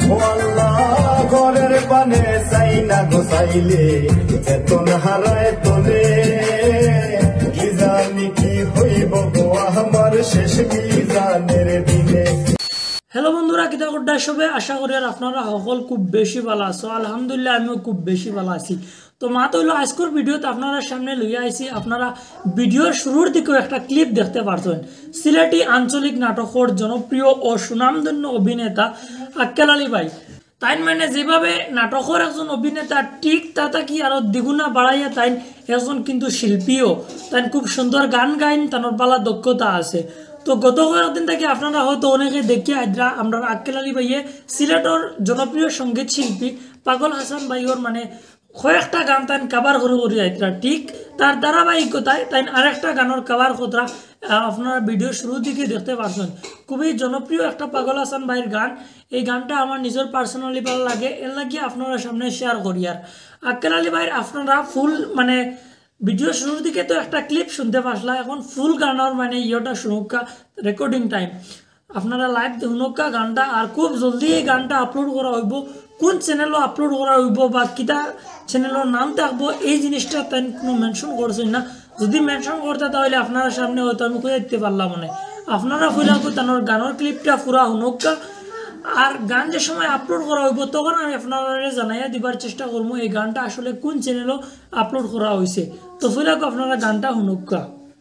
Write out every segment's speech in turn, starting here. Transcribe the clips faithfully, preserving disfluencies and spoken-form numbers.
ও আল্লাহ ঘরের পানে চাই না গোসাইলে চেতন হারায় তোলে কি জানি কি হইব গো আমার শেষ মিজানের দিনে। হ্যালো বন্ধুরা, কিতা করতে সবে আশা করি আর আপনারা সকল খুব বেশি ভালো আছো। আলহামদুলিল্লাহ আমিও খুব বেশি ভালো আছি। তো মা তো হলো আজকের ভিডিওতে আপনারা সামনে লইয়া আইছি। আপনারা ভিডিওর শুরুর দিকেও একটা ক্লিপ দেখতে পারছেন। সিলেটি আঞ্চলিক নাটকের জনপ্রিয় ও সুনামধন্য অভিনেতা আক্কেল আলী ভাই তাই মানে যেভাবে নাটকের একজন অভিনেতা ঠিক তা কি আরো দ্বিগুণা বাড়াইয়া তাই একজন কিন্তু শিল্পীও তাই খুব সুন্দর গান গাইন, তার পালা দক্ষতা আছে। তো গত কয়েকদিন থেকে আপনারা হয়তো অনেকে দেখিয়া আইদ্রা আমরা আক্কেল আলী ভাইয়ে সিলেটর জনপ্রিয় সঙ্গীত শিল্পী পাগল হাসান ভাইয়র মানে কয়েকটা গান তাই কাবার করে করি আইদ্রা ঠিক তার ধারাবাহিকতায় তাই আরেকটা গানের কাবার কথা আপনারা ভিডিও শুরু দিকে দেখতে পাচ্ছেন। খুবই জনপ্রিয় একটা পাগল হাসান ভাইয়ের গান। এই গানটা আমার নিজের পার্সোনালি ভালো লাগে, এর লাগিয়ে আপনারা সামনে শেয়ার করি। আর আক্কেল আলী ভাইয়ের আপনারা ফুল মানে ভিডিও শুরুর দিকে তো একটা ক্লিপ শুনতে পারলাম, এখন ফুল গানের মানে ইয়েটা শুনুকা রেকর্ডিং টাইম আপনারা লাইভ শুনুকা গানটা। আর খুব জলদি এই গানটা আপলোড করা হইব, কোন চ্যানেলও আপলোড করা হইব বা কিতা চ্যানেলের নাম থাকবো এই জিনিসটা তাই কোনো মেনশন করছেন না। যদি মেনশন করতে তাহলে আপনারা সামনে হয়তো আমি খুঁজে দিতে পারলাম মনে। আপনারা খুঁজে তার গানের ক্লিপটা পুরা শুনুকা। আর গান যে সময় আপলোড করা হইব তখন আমি আপনারা জানাইয়া দিবার চেষ্টা করবো এই গানটা আসলে কোন চ্যানেলও আপলোড করা হয়েছে। তো ফিরাক আপনারা গানটা শুনুকা।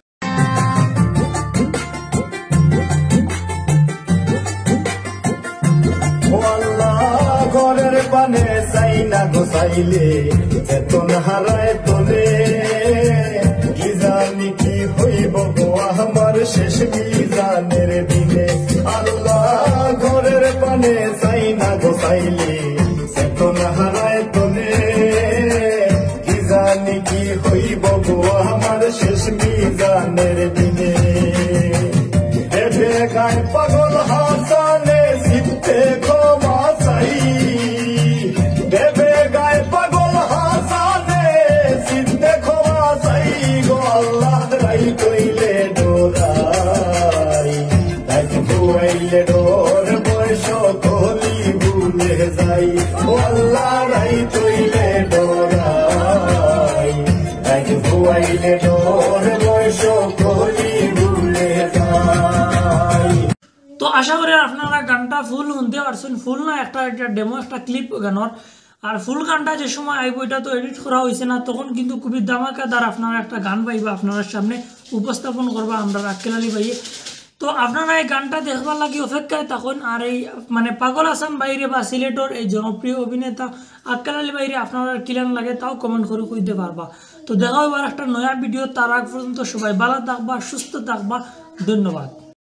ও আল্লাহ ঘরের পানে চাই না গোসাইলে চেতন হারায় তোলে কি জানি কি হইব গো আমার শেষ মিজানের দিনে। আল্লাহ ঘরের পানে চাই না গোসাইলে চেতন হারায় তোলে কি জানি কি হইব গো আমার শেষ মিজানের দিনে। এবে গায় পাগল হাসানে সিদ্ধে ক্ষমা চাই, দেবে গায় পাগল হাসানে সিদ্ধে ক্ষমা চাই গো আল্লাহ রাই কইলে ডোরাই তাই ভুয়াইলে ডোর বয়স কলি ভুলে যাই। ও আল্লাহ রাই কইলে ডোরাই তাই ভুয়াইলে ডোর বয়স কলি ভুলে যাই। তো আশা করি আপনারা গানটা ফুল শুনতে পারছেন। ফুল না একটা একটা ডেমো একটা ক্লিপ গানের। আর ফুল গানটা যে সময় আইব এটা তো এডিট করা হয়েছে না, তখন কিন্তু খুবই ধামাকাদার আপনারা একটা গান পাইবা আপনার সামনে উপস্থাপন করবা আমরা আক্কেল আলী ভাইয়ে। তো আপনারা এই গানটা দেখবার লাগি অপেক্ষায় তখন। আর এই মানে পাগল হাসান বাইরে বা সিলেটর এই জনপ্রিয় অভিনেতা আক্কেল আলী বাইরে আপনারা কিলান লাগে তাও কমেন্ট করে কইতে পারবা। তো দেখা হইবার একটা নয়া ভিডিও, তার আগ পর্যন্ত সবাই ভালো থাকবা, সুস্থ থাকবা। ধন্যবাদ।